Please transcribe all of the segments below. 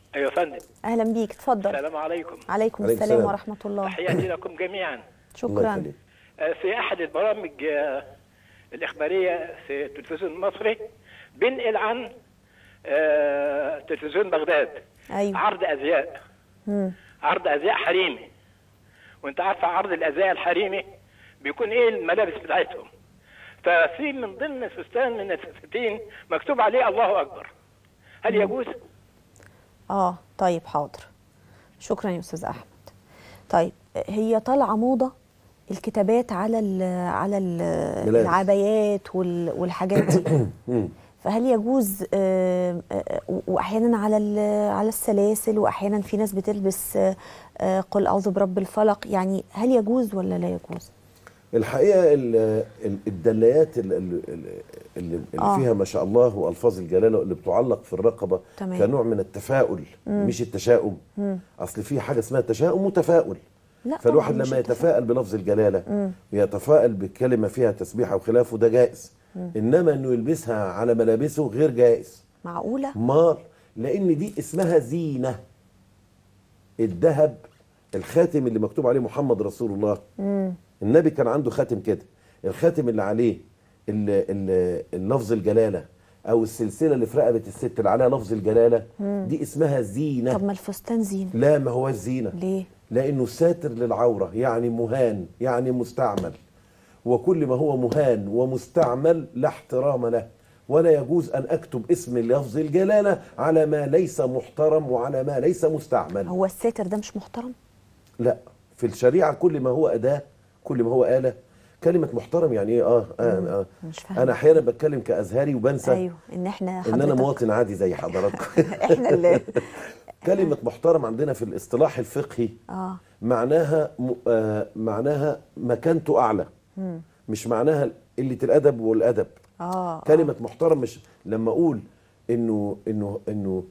ايوه يا فندم. اهلا بيك، اتفضل. السلام عليكم. عليكم السلام ورحمه الله. تحياتي لكم جميعا. شكرا. في احد البرامج الاخباريه في التلفزيون المصري بنقل عن تلفزيون بغداد. ايوه. عرض ازياء. عرض ازياء حريمي. وانت عارفه عرض الازياء الحريمي بيكون ايه الملابس بتاعتهم. ففي من ضمن فستان من الفساتين مكتوب عليه الله اكبر. هل يجوز؟ طيب حاضر. شكرا يا استاذ احمد. طيب هي طالعه موضه الكتابات على العبايات والحاجات دي. فهل يجوز واحيانا على السلاسل، واحيانا في ناس بتلبس قل اعوذ برب الفلق، يعني هل يجوز ولا لا يجوز؟ الحقيقه الدلايات اللي فيها ما شاء الله والفاظ الجلاله اللي بتعلق في الرقبه كنوع من التفاؤل مش التشاؤم. اصل في حاجه اسمها تشاؤم وتفاؤل. فالواحد لما يتفائل بلفظ الجلاله ويتفائل بكلمه فيها تسبيحه وخلافه ده جائز. انما انه يلبسها على ملابسه غير جائز. معقوله؟ مار، لان دي اسمها زينه. الذهب، الخاتم اللي مكتوب عليه محمد رسول الله، النبي كان عنده خاتم كده، الخاتم اللي عليه اللفظ الجلاله او السلسله اللي في رقبه الست اللي عليها لفظ الجلاله دي اسمها زينه. طب ما الفستان زينه؟ لا، ما هو الزينه. ليه؟ لانه ساتر للعوره، يعني مهان، يعني مستعمل، وكل ما هو مهان ومستعمل لا احترام له، ولا يجوز ان اكتب اسم لفظ الجلاله على ما ليس محترم وعلى ما ليس مستعمل. هو الساتر ده مش محترم؟ لا، في الشريعه كل ما هو اداه، كل ما هو آلة. كلمة محترم يعني ايه؟ مش فاهمة. انا احيانا بتكلم كازهري وبنسى ايوه ان انا مواطن عادي زي حضراتكم. احنا اللي كلمة محترم عندنا في الاصطلاح الفقهي معناها مكانته اعلى، مش معناها قلة الادب والادب. كلمة محترم مش لما اقول انه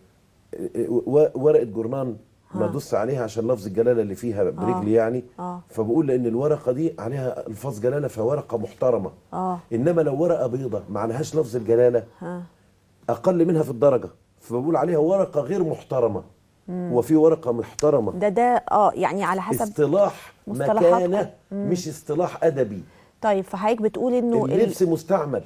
ورقة جورنان ما ادوس عليها عشان لفظ الجلاله اللي فيها برجلي يعني. فبقول لان الورقه دي عليها الفاظ جلاله فورقه محترمه. انما لو ورقه بيضه ما عليهاش لفظ الجلاله اقل منها في الدرجه، فبقول عليها ورقه غير محترمه. وفي ورقه محترمه. ده يعني على حسب اصطلاح مكانه مش اصطلاح ادبي. طيب فحضرتك بتقول انه اللبس مستعمل.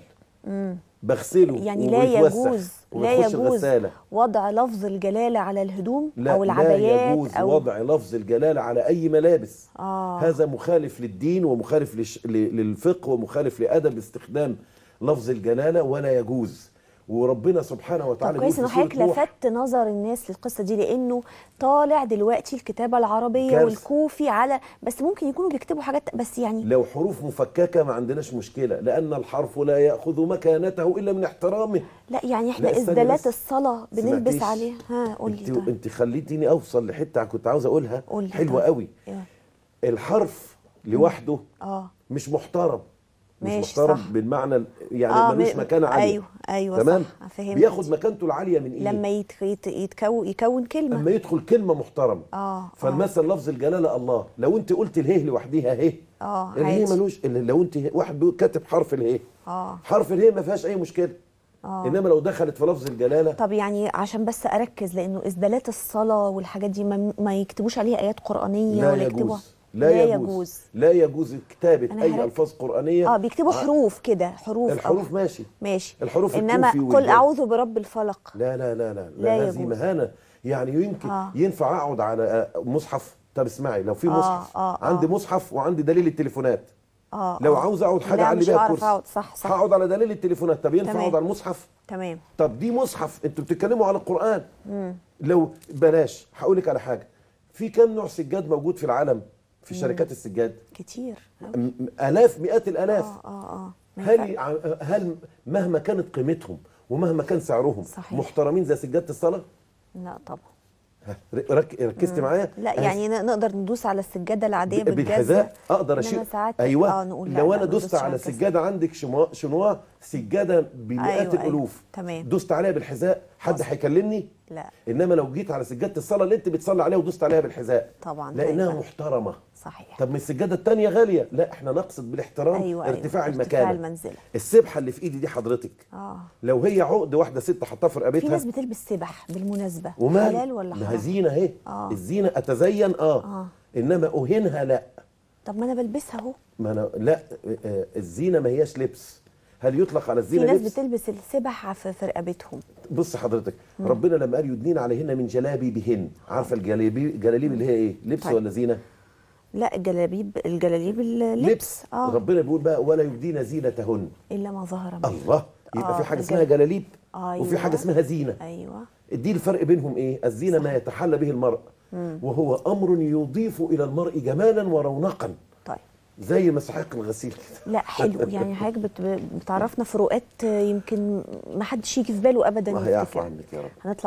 بغسله يعني لا يجوز وضع لفظ الجلالة على الهدوم أو العبايات؟ لا يجوز وضع لفظ الجلالة على أي ملابس. هذا مخالف للدين ومخالف للفقه ومخالف لأدب استخدام لفظ الجلالة، ولا يجوز. وربنا سبحانه وتعالى كويس انه حضرتك لفت نظر الناس للقصه دي، لانه طالع دلوقتي الكتابه العربيه والكوفي على، بس ممكن يكونوا بيكتبوا حاجات بس يعني لو حروف مفككه ما عندناش مشكله، لان الحرف لا ياخذ مكانته الا من احترامه. لا يعني احنا اسدالات الصلاه بنلبس عليها. قولي. انت خليتيني اوصل لحته كنت عاوز اقولها حلوه قوي. الحرف لوحده مش محترم. مش محترم صح. بالمعنى يعني ملوش مكانه عاليه. ايوه تمام. صح، فهمت. بياخد مكانته العاليه من ايه؟ لما يكون كلمه، لما يدخل كلمه محترمه. فالمثل لفظ لفظ الله، لو انت قلت الهي لوحديها هي الهي ملوش، لو انت واحد كاتب حرف الهي حرف الهي ما فيهاش اي مشكله. انما لو دخلت في لفظ الجلاله. طب يعني عشان بس اركز، لانه اسدالات الصلاه والحاجات دي ما يكتبوش عليها ايات قرانيه ولا يكتبوها. لا يجوز كتابة أي ألفاظ قرآنية. بيكتبوا حروف كده، الحروف ماشي. الحروف إنما قل أعوذ برب الفلق لا لا لا لا, لا هذه مهانة. يعني يمكن ينفع أقعد على مصحف. طب اسمعي، لو في مصحف عندي مصحف وعندي دليل التليفونات. لو عاوز أقعد حاجة على بيها الكرسي صح هقعد على دليل التليفونات. طب ينفع أقعد على المصحف؟ تمام. طب دي مصحف، أنتوا بتتكلموا على القرآن. لو بلاش هقول لك على حاجة. في كم نوع سجاد موجود في العالم في شركات السجاد؟ كتير، آلاف، مئات الآلاف. هل مهما كانت قيمتهم ومهما كان سعرهم صحيح. محترمين زي سجادة الصلاة؟ لا طبعا. ركزت معايا؟ لا يعني نقدر ندوس على السجادة العادية بالحذاء، اقدر اشيل. ايوه لو انا دوست على سجادة عندك شنوا سجادة بمئات الالوف، تمام، دوست عليها بالحذاء حد هيكلمني؟ لا. انما لو جيت على سجاده الصلاه اللي انت بتصلي عليها ودوست عليها بالحذاء طبعا لانها محترمه. صحيح. طب من السجاده الثانيه غاليه؟ لا، احنا نقصد بالاحترام ارتفاع المكانه. المنزله. السبحه اللي في ايدي دي حضرتك لو هي عقد واحده ست حطها في رقبتها. في ناس بتلبس سبح بالمناسبه، ومال حلال ولا حرام؟ ما زينه اهي. الزينه اتزين انما اهينها لا. طب ما انا بلبسها اهو. ما انا لا، الزينه ما هياش لبس. هل يطلق على الزينه لبس؟ في ناس بتلبس السبح في رقبتهم. بص حضرتك، ربنا لما قال يدنين عليهن من جلابيبهن، عارفه الجلاليب اللي هي ايه؟ لبس ولا زينه؟ لا، الجلاليب اللبس. ربنا بيقول بقى ولا يبدين زينتهن الا ما ظهر منه. الله، يبقى في حاجه اسمها جلاليب وفي حاجه اسمها زينه. ايوه. دي الفرق بينهم ايه؟ الزينه ما يتحلى به المرء وهو امر يضيف الى المرء جمالا ورونقا. طيب. زي مسحيق الغسيل كده. لا حلو، يعني حضرتك بتعرفنا فروقات يمكن ما حدش يجي في باله ابدا. الله يعفو عنك يا رب. هنطلع